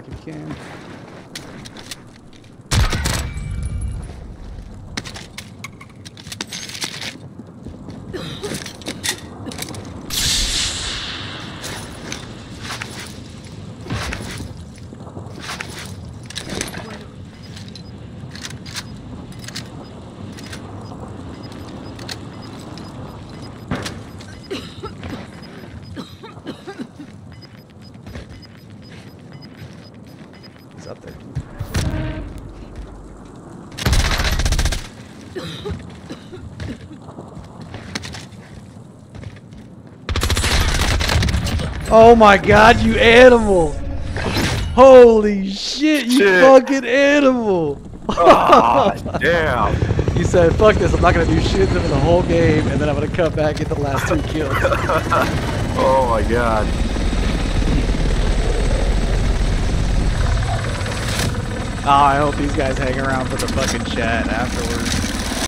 back if you can. He's up there. Oh my god, you animal! Holy shit, you fucking animal! Oh, damn! You said, fuck this, I'm not gonna do shit for the whole game, and then I'm gonna come back and get the last 2 kills. Oh my god. Oh, I hope these guys hang around for the fucking chat afterwards.